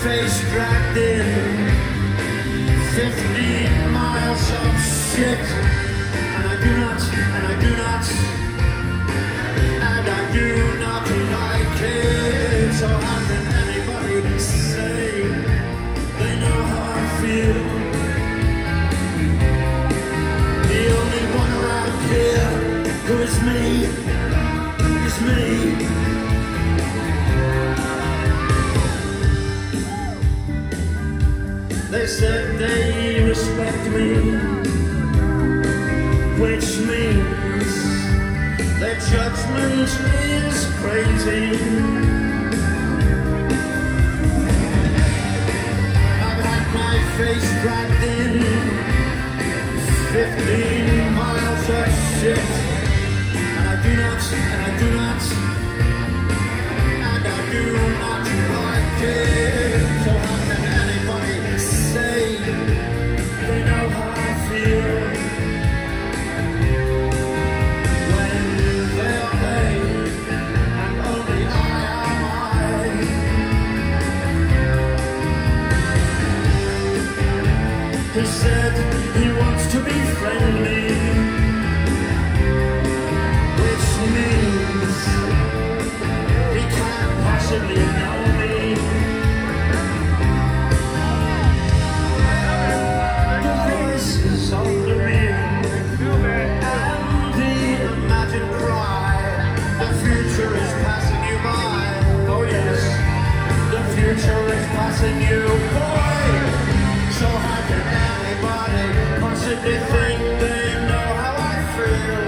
face dragged in 15 miles of shit, and I do not like it. So how can anybody say they know how I feel? The only one around here who is me, is me. They said they respect me, which means their judgment is crazy. I've had my face dragged in 15 miles of shit, and I do not like it. So how can anybody say they know how I feel when they're they and only I am I? He said he wants to be friendly, which means he can't possibly know me. The voices of the real and the imagined cry. The future is passing you by. Oh yes, the future is passing you by. So how can anybody possibly think they know how I feel?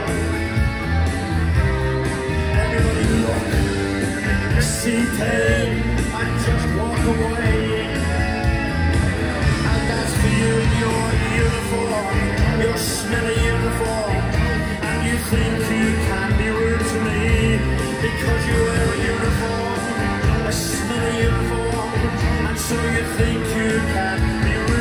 Everybody look, see pain, and just walk away. And that's for you in your uniform, your smelly uniform. And you think you can be rude to me because you wear a uniform, a smelly uniform. And so you think you can be rude.